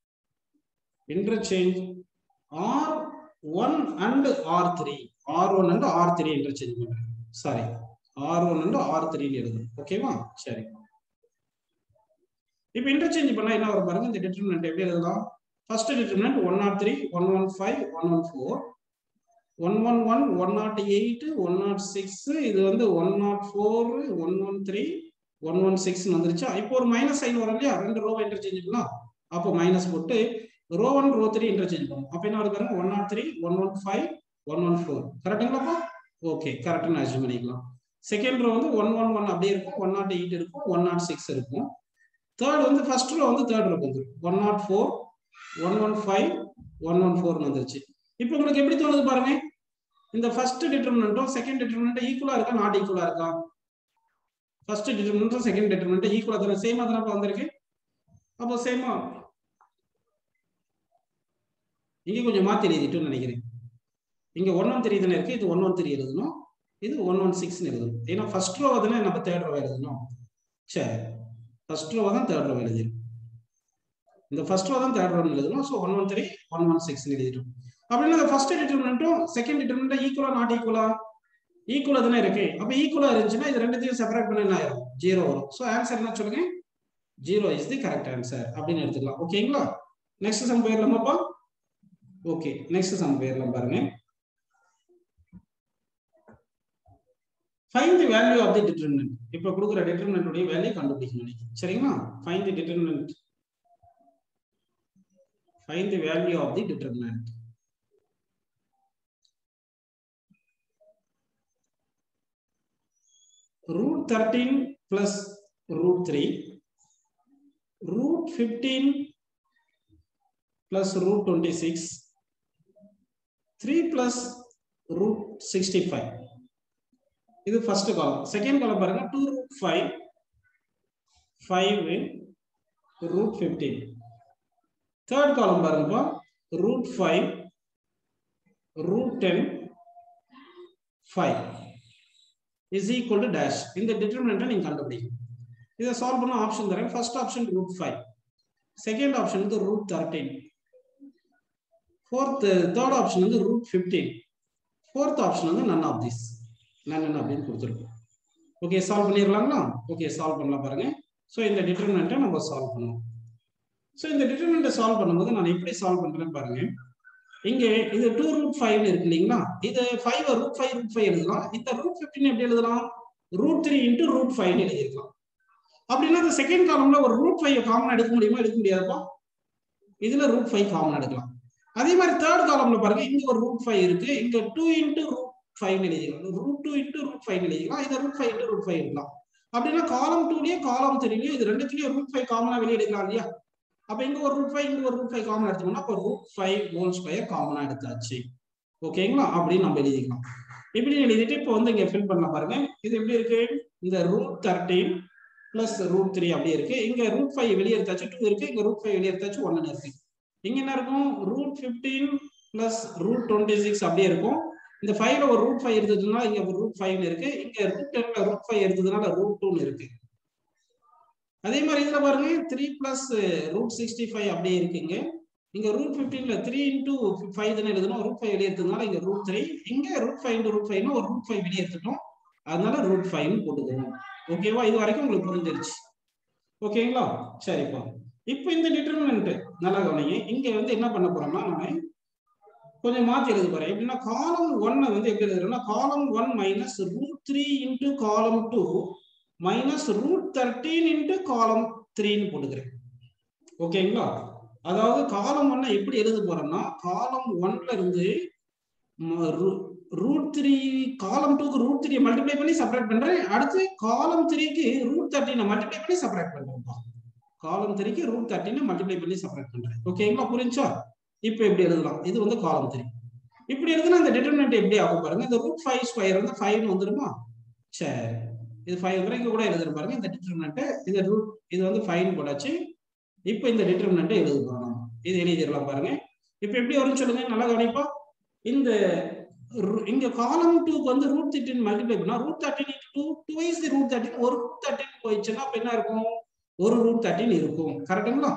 interchange R one and R three R one and R three interchange பண்றேன் sorry R one and R three னு எழுதுறேன் ஓகேவா சரி இப்போ இன்டர்சேஞ்ச் பண்ணா என்ன வரும் பாருங்க இந்த டிட்டர்மினன்ட் எப்படி எழுதலாம் first determinant one oh three one one five one one four one one one one oh eight one oh six இது வந்து one oh four one one three one one six வந்துருச்சா இப்போ ஒரு மைனஸ் சைன் வரும் இல்லையா ரெண்டு ரோவை இன்டர்சேஞ்ச் பண்ணலாம் அப்போ மைனஸ் போட்டு row one row three interchange பண்ணும் அப்ப என்ன வருது பாருங்க one oh three one one five one one four கரெக்ட்டுங்களாப்பா ஓகே கரெக்ட்னு அஸ்யூம் பண்ணிக்கலாம் செகண்ட் ரோ வந்து one one one அப்படியே இருக்கும் one oh eight இருக்கும் one oh six இருக்கும் தேர்ட் வந்து ஃபர்ஸ்ட் ரோ வந்து தேர்ட் ரோ வந்துரும் one oh four one one five one one four வந்துருச்சு இப்போ உங்களுக்கு எப்படி தோணுது பாருங்க இந்த ஃபர்ஸ்ட் டிட்டர்மினன்ட்டும் செகண்ட் டிட்டர்மினன்ட் ஈக்குவலா இருக்கா நாட் ஈக்குவலா இருக்கா ஃபர்ஸ்ட் டிட்டர்மினன்ட்டும் செகண்ட் டிட்டர்மினன்ட் ஈக்குவலா தான சேமா தான வந்திருக்கு அப்போ சேமா இங்க கொஞ்சம் மாத்தி எழுதிட்டோம்னு நினைக்கிறேன் இங்க one one three தான இருக்கு இது one one three எழுதணும் இது one one six னு எழுதணும் ஏனா ஃபர்ஸ்ட் ரோ தான நம்ம தேர்ட் ரோ எழுதணும் சரி ஃபர்ஸ்ட் ரோ தான் தேர்ட் ரோ எழுதிரும் இந்த ஃபர்ஸ்ட் ரோ தான் தேர்ட் ரோ எழுதணும் so one one three one one six னு எழுதிட்டோம் அப்படினா the first டிட்டர்மினன்ட்டும் செகண்ட் டிட்டர்மினன்ட் ஈக்குவலா நாட் ஈக்குவலா ஈக்குவலா தான இருக்கு அப்ப ஈக்குவலா இருந்துச்சுனா இது ரெண்டுத்தையும் செப்பரேட் பண்ணா என்ன ஆயிரும் zero வரும் சோ ஆன்சர் என்ன சொல்லுங்க zero is the correct answer அப்படினு எடுத்துக்கலாம் ஓகேங்களா நெக்ஸ்ட் சம் போயிரலாமாப்பா ஓகே நெக்ஸ்ட் சம் போயிரலாம் பாருங்க find the value of the determinant இப்போ கொடுக்கிற டிட்டர்மினன்ட் உடைய வேல்யூ கண்டுபிடிக்கணும் சரிங்களா find the determinant find the value of the determinant root thirteen plus root three root fifteen plus root twenty-six, three plus root sixty-five. This is first column. Second column பாருங்க two root five, five root fifteen. Third column பாருங்க root five, root ten, five is equal to dash. இந்த determinant நீங்க கண்டுபிடிங்க. இத சால்வ் பண்ண ஆப்ஷன் தரேன். First option root five. Second option is root thirteen. Fourth, third option is root fifteen. Fourth option is none of this. None none அப்படின்னு கொடுத்திருக்கோம். ஓகே சால்வ் பண்ணிரலாம்ங்களா? ஓகே சால்வ் பண்ணலாம் பாருங்க. சோ இந்த டிட்டர்மினன்ட்டை நம்ம சால்வ் பண்ணுவோம். சோ இந்த டிட்டர்மினன்ட்டை சால்வ் பண்ணும்போது நான் எப்படி சால்வ் பண்றேன்னு பாருங்க. இங்க இது two root five இருக்கு இல்லீங்களா? இது five root five root five எழுதலாம். இந்த root fifteen எப்படி எழுதலாம்? root three into root five னு எழுதிக்கலாம். அப்படினா இந்த செகண்ட் காலம்ல ஒரு root five காமன் எடுக்க முடியுமா? எடுக்க முடியாதுப்பா. இதுல root five காமன் எடுக்கலாம். அதே மாதிரி தேர்ட் காலம்ல பாருங்க இங்க ஒரு root five இருக்கு. இங்க two into root five னு எழுதிக்கலாம். root two into root five னு எழுதிக்கலாம். இத root five into root five எழுதலாம். அப்படினா காலம் two லயே காலம் three லயே இது ரெண்டுத்துலயே root five காமனா வெளிய எடுக்கலாம் இல்லையா? அப்ப இங்க ஒரு root five இங்க ஒரு root five காமனா எடுத்தோம்னா அப்ப root five whole square காமனா எடுத்தாச்சு. ஓகேங்களா? அப்படி நம்ம எழுதிக்கலாம். இப்படி எழுதிட்டு இப்போ வந்து இங்க ஃபில் பண்ணலாம் பாருங்க. இது எப்படி இருக்கு? இந்த root thirteen plus root three அப்படியே இருக்கு. இங்க root five வெளிய எடுத்தாச்சு two இருக்கு. இங்க root five வெளிய எடுத்தாச்சு one ன்னு இருக்கு. இங்க என்ன இருக்கும்? root fifteen plus root twenty-six அப்படியே இருக்கும். இந்த five ல ஒரு root five எடுத்ததுனால இங்க ஒரு root five ன்னு இருக்கு. இங்க root ten ல root five எடுத்ததுனால root two ன்னு இருக்கு. அதே மாதிரி இதுல பாருங்க three plus root sixty-five அப்படியே இருக்குங்க. இங்க root fifteen ல three into five தான எழுதணும். root five வெளிய எடுத்ததுனால இங்க root three. இங்க root five into root five னா ஒரு root five வெளிய எடுத்துட்டோம். அதனால root five ன்னு போட்டுக்கிறோம். ஓகேவா? இது வரைக்கும் உங்களுக்கு புரிஞ்சிருச்சு. ஓகேங்களா? சரிப்பா. இப்போ இந்த டிட்டர்மினன்ட் நல்லா கவனிங்க. இங்க வந்து என்ன பண்ண போறோம்னா நாம கொஞ்சம் மாத்தி எழுத போறேன். எப்படின்னா காலம் one வந்து எப்படி எழுதுறோம்னா காலம் one minus root three into column two minus root thirteen into column three ன்னு போட்டுக்கிறேன். ஓகேங்களா? அதாவது காலம் one எப்படி எழுத போறோம்னா காலம் one ல இருந்து root three column two க்கு root three மல்டிப்ளை பண்ணி செப்பரேட் பண்றேன். அடுத்து column three க்கு root thirteen மல்டிப்ளை பண்ணி செப்பரேட் பண்றேன். column three க்கு root thirteen மல்டிப்ளை பண்ணி செப்பரேட் பண்றேன். ஓகேங்களா? புரிஞ்சா? இப்போ எப்படி எழுதலாம்? இது வந்து column three. இப்படி எழுதுனா இந்த டிட்டர்மினன்ட் எப்படி ஆகும் பாருங்க. இந்த root five ஸ்கொயர் வந்து five ன்னு வந்துருமா? சரி. இது five வரைக்கும் கூட எழுதுற பாருங்க இந்த டிட்டர்மினன்ட். இந்த root இது வந்து five ன்னு போடாச்சு. இப்போ இந்த டிட்டர்மினன்ட் எழுதுறோம். இது எழுதிரலாம் பாருங்க. இப்போ எப்படி வரும்னு சொல்லுங்க. நல்லா கவனிப்பா. இந்த இங்க column two க்கு வந்து root thirteen மல்டிப்ளை பண்ணா root thirteen into two twice the root thirteen ஒரு root thirteen போயிடுச்சுன்னா அப்ப என்ன இருக்கும்? ஒரு root thirteen இருக்கும். கரெக்ட்டுங்களா?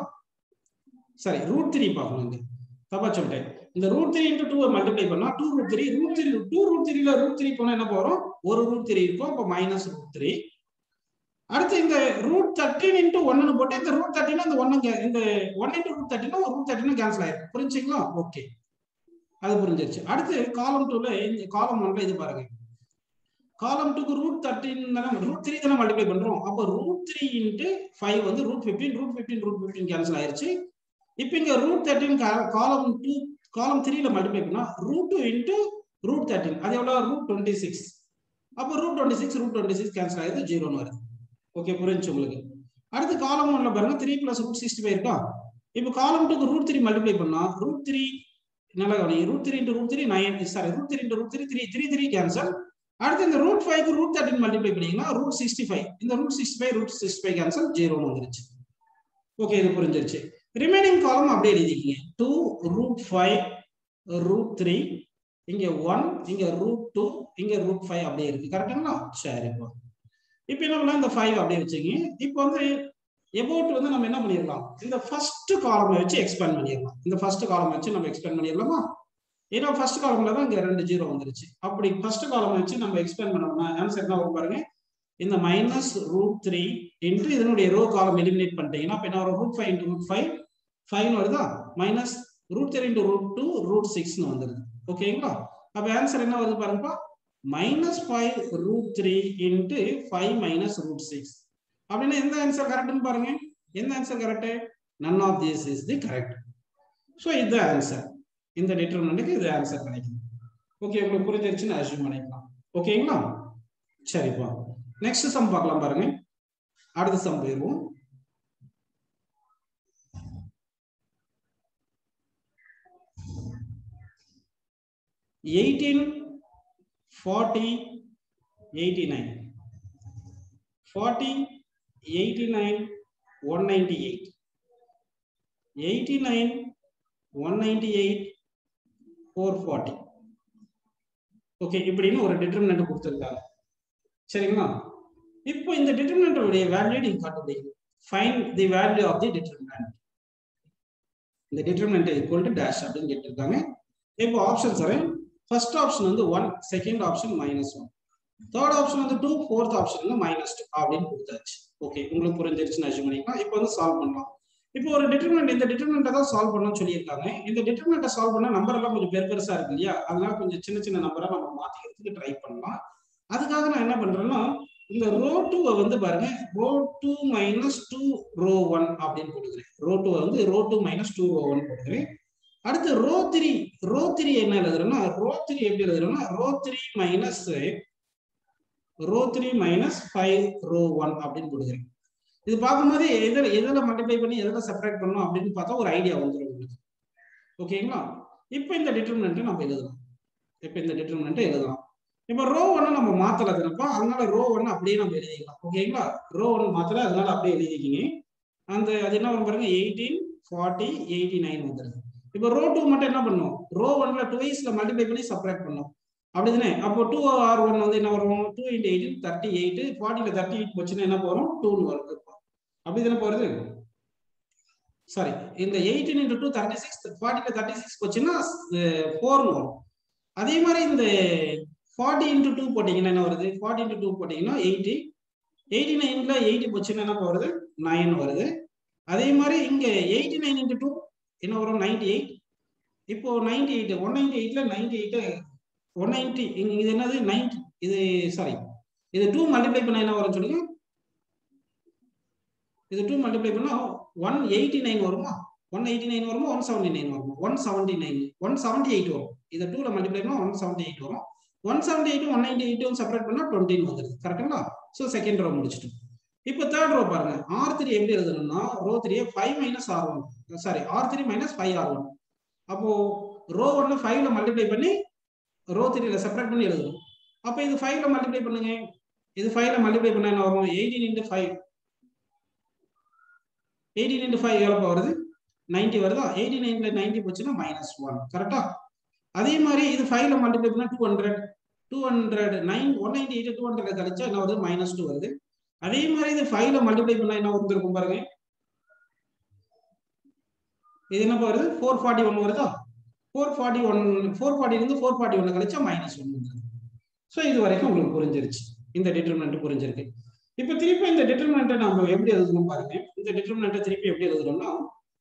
சரி root three பார்க்கணும். தப்பா சொல்லிட்டேன். இந்த root three into two multiply பண்ணா two root three root three two root three ல root three போனா என்ன போறோம்? ஒரு root three இருக்கும். அப்ப minus root three. அடுத்து இந்த root thirteen into one ன்னு போட்டு இந்த root thirteen அந்த one இந்த one into root thirteen ஒரு root thirteen கேன்சல் ஆயிடும். புரிஞ்சுங்களா? ஓகே. அது புரிஞ்சிருச்சு. அடுத்து column two ல இந்த column one ல இது பாருங்க. column two க்கு root thirteen தான root three தான மல்டிப்ளை பண்றோம். அப்ப root three into five வந்து root fifteen root fifteen root fifteen cancel ஆயிருச்சு. இப்போ இங்க root thirteen column two column three ல மல்டிப்ளை பண்ணா root two into root thirteen அது எவ்வளவு? root twenty-six. அப்ப root twenty-six root twenty-six cancel ஆயிடுது zero ன்னு வருது. ஓகே புரிஞ்சுச்சு உங்களுக்கு? அடுத்து column one ல பாருங்க three plus root sixty-five இருக்கா? இப்போ column two க்கு root three மல்டிப்ளை பண்ணா root three நல்லா கவனிங்க. root three into root three nine sorry root three into root three three three three cancel. அடுத்து இந்த root five க்கு root thirteen மல்டிப்ளை பண்ணீங்கன்னா root sixty-five இந்த root sixty-five root sixty-five cancel zero ன்னு வந்துருச்சு. ஓகே இது புரிஞ்சிருச்சு. ரிமைனிங் காலம் அப்படியே எழுதிக்கீங்க. two root five root three இங்க one இங்க root two இங்க root five அப்படியே இருக்கு. கரெக்ட்டுங்களா? சரிப்பா. இப்போ என்ன பண்ணலாம்? இந்த five அப்படியே வச்சுக்கீங்க. இப்போ வந்து about வந்து நம்ம என்ன பண்ணிரலாம்? இந்த ஃபர்ஸ்ட் காலமை வச்சு எக்ஸ்பேண்ட் பண்ணிரலாம். இந்த ஃபர்ஸ்ட் காலமை வச்சு நம்ம எக்ஸ்பேண்ட் பண்ணிரலாமா? ஏன்னா ஃபர்ஸ்ட் காலம்ல தான் இங்க ரெண்டு ஜீரோ வந்துருச்சு. அப்படி ஃபர்ஸ்ட் காலமை வச்சு நம்ம எக்ஸ்பேண்ட் பண்ணோம்னா ஆன்சர் என்ன வரும் பாருங்க. இந்த minus root three into இதனுடைய ரோ காலம் எலிமினேட் பண்ணிட்டீங்கன்னா அப்ப என்ன வரும்? root five into root five five ன்னு வருதா? minus root three into root two root six ன்னு வந்துருது. ஓகேங்களா? அப்ப ஆன்சர் என்ன வருது பாருங்கப்பா. minus five root three into five minus root six. அப்படின்னா எந்த ஆன்சர் கரெக்ட்னு பாருங்க. எந்த answer correct? none of this is the correct. So இது ஆன்சர். இந்த டிட்டர்மினன்ட்க்கு இது ஆன்சர் கிடைக்குது. ஓகே உங்களுக்கு புரிஞ்சிருச்சுன்னு அஸ்யூம் பண்ணிக்கலாம். ஓகேங்களா? சரிப்பா. நெக்ஸ்ட் சம் பார்க்கலாம் பாருங்க. அடுத்த சம் போயிருவோம். eighteen, forty, eighty-nine. forty, eighty-nine, one ninety-eight. eighty-nine, one ninety-eight, four forty. Okay, இப்படின்னு ஒரு டிட்டர்மினன்ட் கொடுத்திருக்காங்க. சரிங்களா? இப்போ இந்த டிட்டர்மினன்ட் உடைய வேல்யூ நீங்க கண்டுபிடிக்கணும். Find the value of the determinant. இந்த டிட்டர்மினன்ட் ஈக்குவல் டு டேஷ் அப்படின்னு கேட்டிருக்காங்க. இப்போ ஆப்ஷன்ஸ் வரேன். ஃபர்ஸ்ட் ஆப்ஷன் வந்து one, second option minus one, third option வந்து டூ, ஃபோர்த் ஆப்ஷன் வந்து மைனஸ் டூ அப்படின்னு கொடுத்தாச்சு. ஓகே, உங்களுக்கு புரிஞ்சிருச்சுன்னு அசியூம் பண்ணிக்கலாம். இப்போ வந்து சால்வ் பண்ணலாம். இப்போ ஒரு டிட்டர்மினன்ட், இந்த டிட்டர்மினன்ட்டை தான் சால்வ் பண்ணணும்னு சொல்லியிருக்காங்க. இந்த டிட்டர்மினன்ட்டை சால்வ் பண்ணா நம்பர் எல்லாம் கொஞ்சம் பெரு பெருசா இருக்கு இல்லையா, அதனால கொஞ்சம் சின்ன சின்ன நம்பரா நம்ம மாத்திக்கிறதுக்கு ட்ரை பண்ணலாம். அதுக்காக நான் என்ன பண்றேன்னா, இந்த ரோ டூவை வந்து பாருங்க, row two minus two row one அப்படின்னு போட்டுக்கிறேன். ரோ டூ வந்து row two minus two row one போட்டுக்கிறேன். அடுத்து ரோ த்ரீ, ரோ த்ரீ என்ன எழுதுறேன்னா, ரோ த்ரீ எப்படி எழுதுறேன்னா, row three minus row three minus five row one அப்படின்னு போட்டுக்கிறேன். இது பார்க்கும்போது எதில் எதில் மல்டிப்ளை பண்ணி எதில் செப்பரேட் பண்ணணும் அப்படின்னு பார்த்தா ஒரு ஐடியா வந்துடும் உங்களுக்கு. ஓகேங்களா? இப்போ இந்த டிட்டர்மினன்ட்டை நம்ம எழுதலாம். இப்போ இந்த டிட்டர்மினன்ட்டை எழுதலாம். இப்போ ரோ ஒன்னு நம்ம மாத்தல தானப்பா, அதனால ரோ ஒன்னு அப்படியே நம்ம எழுதிக்கலாம். ஓகேங்களா? ரோ ஒன்னு மாத்தல, அதனால அப்படியே எழுதிக்கிங்க. அந்த அது என்ன வரும் பாருங்க, எயிட்டீன், ஃபார்ட்டி, எயிட்டி நைன் வந்துருது. இப்போ ரோ டூ மட்டும் என்ன பண்ணும், ரோ ஒன்ல டுவைஸ்ல மல்டிப்ளை பண்ணி செப்பரேட் பண்ணும். அப்படிதானே? அப்போ டூ ஆர் ஒன் வந்து என்ன வரும், two into eighteen, thirty eight, ஃபார்ட்டில தேர்ட்டி எயிட் போச்சுன்னா என்ன போறோம், டூன்னு வரும். அப்படிதானே போறது? சாரி, இந்த eighteen into two thirty six, ஃபார்ட்டில தேர்ட்டி சிக்ஸ் போச்சுன்னா ஃபோர்னு வரும். அதே மாதிரி இந்த ஃபார்ட்டி இன்டு டூ போட்டீங்கன்னா என்ன வருது, ஃபார்ட்டி இன்டு டூ போட்டீங்கன்னா எயிட்டி, எயிட்டி நைன்ல எயிட்டி போச்சுன்னா என்ன வருது, நைன் வருது. அதே மாதிரி இங்க எயிட்டி நைன் இன்டு டூ என்ன வரும், நைன்டி எயிட். இப்போ நைன்டி எயிட், ஒன் நைன்டி எயிட்ல நைன்டி எயிட், ஒன் நைன்டி, இது என்னது நைன்டி, இது சாரி, இது டூ மல்டிப்ளை பண்ண என்ன வரும் சொல்லுங்க, இது டூ மல்டிப்ளை பண்ணா ஒன் எயிட்டி நைன் வருமா, ஒன் எயிட்டி நைன் வருமா, ஒன் செவன்டி நைன் வருமா, one seventy nine, one seventy eight வரும். இதை டூல மல்டிப்ளை பண்ணா ஒன் செவன்டி எயிட் வரும். One seventy eight, one ninety eight separate பண்ணா டுவெண்ட்டி வந்துருது. கரெக்டுங்களா? ஸோ செகண்ட் ரோ முடிச்சுட்டு இப்போ தேர்ட் ரோ பாருங்க. ஆர் த்ரீ எப்படி எழுதணும்னா, row three five minus R one, sorry R three minus five R one. அப்போ ரோ ஒன்னு ஃபைவ்ல மல்டிப்ளை பண்ணி ரோ த்ரீல செப்பரேட் பண்ணி எழுதணும். அப்போ இது ஃபைவ்ல மல்டிப்ளை பண்ணுங்க, இது ஃபைவ்ல மல்டிப்ளை பண்ணா என்ன வரும், eighteen into five, eighteen into five எவ்வளோ வருது, நைன்டி வருதா, எயிட்டி நைன்ல நைன்டி போச்சுன்னா மைனஸ் ஒன். கரெக்டா? அதே மாதிரி இது ஃபைவ்ல மல்டிப்ளை பண்ணா two hundred, two hundred nine, one ninety eight two hundred கழிச்சா என்ன வருது, மைனஸ் டூ வருது. அதே மாதிரி இது ஃபைவ்ல மல்டிப்ளை பண்ணா என்ன வந்துருக்கும் பாருங்க, இது என்ன வருது, ஃபோர் ஃபார்ட்டி ஒன் வருதா, four forty one, four forty இருந்து ஃபோர் ஃபார்ட்டி ஒன் கழிச்சா மைனஸ் ஒன் வந்துருது. ஸோ இது வரைக்கும் உங்களுக்கு புரிஞ்சிருச்சு, இந்த டிட்டர்மினன்ட் புரிஞ்சிருக்கு. இப்போ திருப்பி இந்த டிட்டர்மினன்ட்டை நம்ம எப்படி எழுதணும் பாருங்க. இந்த டிட்டர்மினன்ட்டை திருப்பி எப்படி எழுதணும்னா,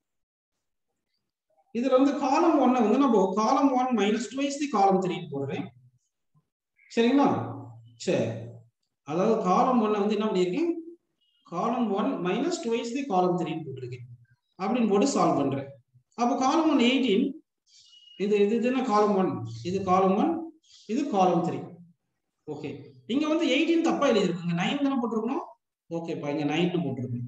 இதுல வந்து காலம் ஒன்னை வந்து நம்ம காலம் ஒன் மைனஸ் டுவைஸ் தி காலம் த்ரீ போடுறேன். சரிங்களா? சரி, அதாவது காலம் ஒன்னை வந்து என்ன பண்ணியிருக்கேன், காலம் ஒன் மைனஸ் டுவைஸ் தி காலம் த்ரீ போட்டிருக்கேன் அப்படின்னு போட்டு சால்வ் பண்றேன். அப்போ காலம் ஒன் எயிட்டீன், இது இது என்ன காலம் ஒன், இது காலம் ஒன், இது காலம் த்ரீ. ஓகே, இங்க வந்து எயிட்டீன் தப்பா எழுதிருக்கு, இங்க நைன் தானே போட்டிருக்கணும். ஓகேப்பா, இங்க நைன் போட்டிருக்கணும்.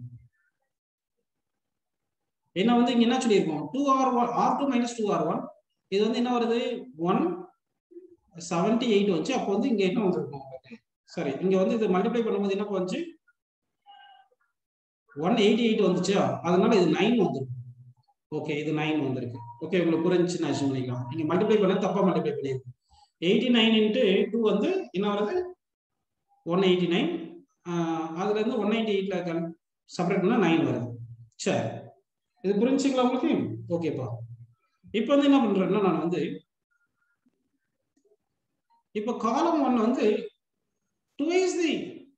என்ன வந்து இங்க என்ன சொல்லியிருக்கோம், two R one, R two minus two R one, இது வந்து என்ன வருது, ஒன் செவன்டி எயிட் வச்சு. அப்போ வந்து இங்க என்ன வந்திருக்கும், சரி இங்க வந்து இது மல்டிப்ளை பண்ணும்போது என்ன வந்துச்சு, ஒன் எயிட்டி எயிட் வந்துச்சு, அதனால இது நைன் வந்துருக்கு. ஓகே, இது நைன் வந்திருக்கு. ஓகே, உங்களுக்கு புரிஞ்சுன்னு அசியூம் பண்ணிக்கலாம். நீங்க மல்டிப்ளை பண்ண தப்பா மல்டிப்ளை பண்ணிருக்கு. எயிட்டி நைன் இன்ட்டு டூ வந்து என்ன வருது, ஒன் எயிட்டி நைன், அதுல இருந்து ஒன் நைன்டி எயிட்ல செப்பரேட் பண்ணா நைன் வருது. சரி, இது புரிஞ்சுக்கலாம் உங்களுக்கு? ஓகேப்பா. இப்போ வந்து என்ன பண்றேன்னா, நான் வந்து இப்போ காலம் ஒன் வந்து டுவைஸ் தி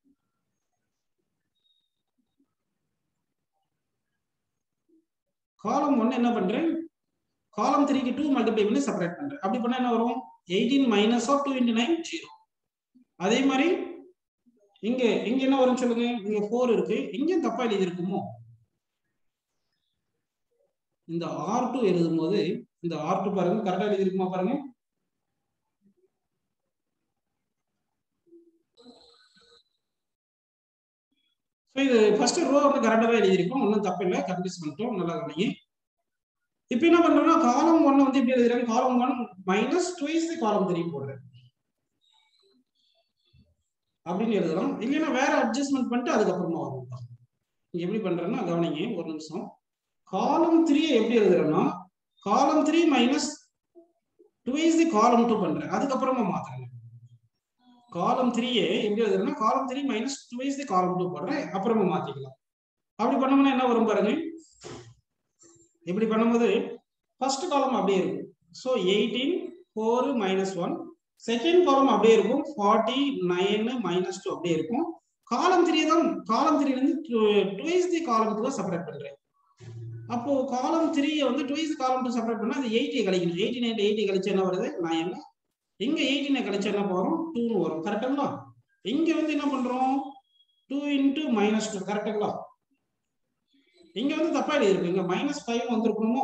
காலம் ஒன்னு என்ன பண்றேன், காலம் த்ரீக்கு டூ மல்டிப்ளை பண்ணி செப்பரேட் பண்றேன். அப்படி பண்ணா என்ன வரும், eighteen minus of two into nine zero. அதே மாதிரி இங்க இங்க என்ன வரும் சொல்லுங்க, இங்க ஃபோர் இருக்கு, இங்க தப்பா எழுதி இருக்குமோ, இந்த ஆர் டூ எழுதும் போது இந்த ஆர் டூ பாருங்க கரெக்டா எழுதி இருக்குமா பாருங்க. இது ஃபர்ஸ்ட் ரோ வந்து கரெக்டா தான் எழுதி இருக்கும், ஒன்றும் தப்பு இல்லை, கன்ஃபியூஸ் பண்ணிட்டோம், நல்லா கவனிங்க. இப்போ என்ன பண்றோம்னா காலம் ஒன் வந்து எப்படி எழுதுறேன், காலம் ஒன் மைனஸ் ட்வைஸ் தி காலம் த்ரீ போடுறேன் அப்படின்னு எழுதலாம். இல்லைன்னா வேற அட்ஜஸ்ட்மெண்ட் பண்ணிட்டு அதுக்கப்புறமா வரும். இங்க எப்படி பண்றேன்னா கவனிங்க ஒரு நிமிஷம். காலம் த்ரீ எப்படி எழுதுறேன்னா காலம் த்ரீ மைனஸ் ட்வைஸ் தி காலம் டூ பண்றேன், அதுக்கப்புறமா மாத்துறேன். காலம் த்ரீயே எப்படி எழுதுறேன்னா காலம் த்ரீ மைனஸ் ட்வைஸ் தி காலம் டூ போடுறேன், அப்புறமா மாத்திக்கலாம். அப்படி பண்ணோம்னா என்ன வரும் பாருங்க. இப்படி பண்ணும்போது ஃபர்ஸ்ட் காலம் அப்படியே இருக்கும். So eighteen four minus one, second column அப்படியே இருக்கும் ஃபார்ட்டி நைன் மைனஸ் டூ அப்படியே இருக்கும். காலம் த்ரீ தான் காலம் த்ரீ வந்து ட்வைஸ் தி காலம் டூ செப்பரேட் பண்றேன். அப்போ காலம் த்ரீ வந்து ட்வைஸ் காலம் டூ செப்பரேட் பண்ணா அது எயிட்டி கழிக்கணும். எயிட்டி நைன் எயிட்டி கழிச்சு என்ன வருது நைன், இங்க எயிட்டீனை கழிச்சு என்ன வரும் டூன்னு வரும். கரெக்டுங்களா? இங்க வந்து என்ன பண்றோம் டூ இன்டூ மைனஸ் டூ. கரெக்டுங்களா? இங்க வந்து தப்பா எழுதிருக்கு, இங்க மைனஸ் ஃபைவ் வந்திருக்கணுமோ.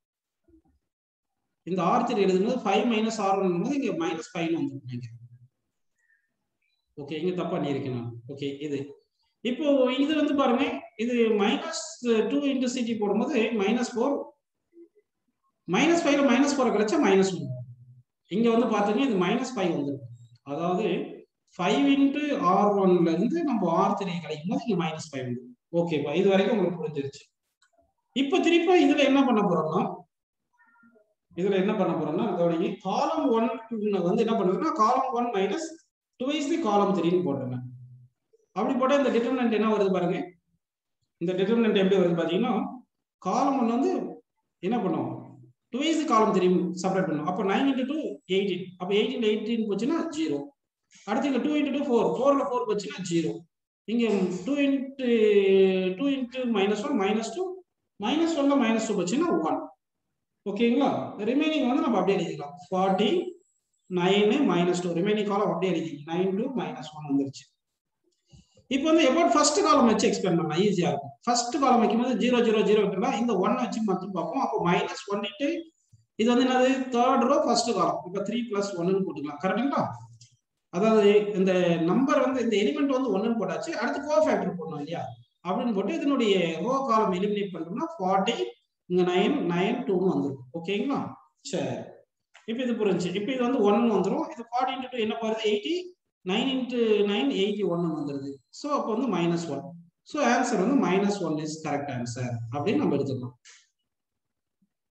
இந்த ஆர் த்ரீ எழுதும்போது ஃபைவ் மைனஸ் ஆர் ஒன் இங்க மைனஸ் ஃபைவ் வந்துருக்கும். ஓகே, இங்க தப்பா பண்ணியிருக்கேன் நான். ஓகே, இது இப்போ இது வந்து பாருங்க, இது மைனஸ் டூ இன்டூ சிடி போடும்போது மைனஸ் ஃபோர், மைனஸ் ஃபைவ்ல மைனஸ் ஃபோர் கிடைச்சா மைனஸ் ஒன். இங்க வந்து பாத்தீங்கன்னா இது மைனஸ் ஃபைவ் வந்துருக்கு. அதாவது ஃபைவ் இன்டூ ஆர் ஒன்ல இருந்து நம்ம ஆர் த்ரீ கிடைக்கும் போது இங்க மைனஸ் ஃபைவ் வந்து. ஓகேப்பா, இது வரைக்கும் உங்களுக்கு புரிஞ்சிருச்சு. இப்போ திருப்பி இதுல என்ன பண்ண போறோம்னா இதுல என்ன பண்ண போறோம்னா கவனிங்க, காலம் ஒன் வந்து என்ன பண்ணுறதுன்னா காலம் ஒன் மைனஸ் ட்வைஸ் தி காலம் த்ரீன்னு போடுறேன். அப்படி போட்டா இந்த டிட்டர்மினன்ட் என்ன வருது பாருங்க. இந்த டிட்டர்மினன்ட் எப்படி வருது பாத்தீங்கன்னா காலம் ஒன் வந்து என்ன பண்ணுவோம் ட்வைஸ் தி காலம் த்ரீ செப்பரேட் பண்ணும். அப்போ நைன் இன்டூ டூ எயிட்டீன், அப்போ எயிட்டீன் எயிட்டீன் போச்சுன்னா ஜீரோ. அடுத்து இங்க டூ இன்டூ டூ ஃபோர், ஃபோர்ல ஃபோர் போச்சுன்னா ஜீரோ. இங்க two into two into minus one minus two, minus ஒன்ல மைனஸ் டூ போச்சுன்னா ஒன். ஓகேங்களா? ரிமைனிங் வந்து நம்ம அப்படியே எழுதிக்கலாம். Forty nine minus two, remaining column அப்படியே எழுதிக்கலாம். நைன் டூ மைனஸ் ஒன் வந்துருச்சு. இப்போ வந்து எபவுட் ஃபர்ஸ்ட் காலம் வச்சு எக்ஸ்பிளைன் பண்ணலாம், ஈஸியா இருக்கும். ஃபர்ஸ்ட் காலம் வைக்கும்போது ஜீரோ ஜீரோ ஜீரோ விட்டுலாம், இந்த ஒன் வச்சு மட்டும் பார்ப்போம். அப்போ மைனஸ் ஒன் இன்ட்டு இது வந்து என்னது தேர்ட் ரோ ஃபர்ஸ்ட் காலம். இப்போ த்ரீ பிளஸ் ஒன்னு போட்டுக்கலாம். கரெக்டுங்களா? அதாவது இந்த நம்பர் வந்து இந்த எலிமெண்ட் வந்து ஒன்னு போட்டாச்சு, அடுத்து கோ ஃபேக்டர் போடணும் இல்லையா? அப்படின்னு போட்டு இதனுடைய ரோ காலம் எலிமினேட் பண்ணோம்னா ஃபார்ட்டி, இங்க நைன் நைன் டூன்னு வந்துடும். ஓகேங்களா? சரி, இப்போ இது புரிஞ்சு. இப்போ இது வந்து ஒன்னு வந்துடும். இது ஃபார்ட்டி இன்ட்டு டூ என்ன போகுது eighty, nine into nine eighty ஒன்னு வந்துடுது. ஸோ அப்போ வந்து மைனஸ் ஒன். ஸோ ஆன்சர் வந்து minus one is correct answer அப்படின்னு நம்ம எடுத்துக்கலாம்.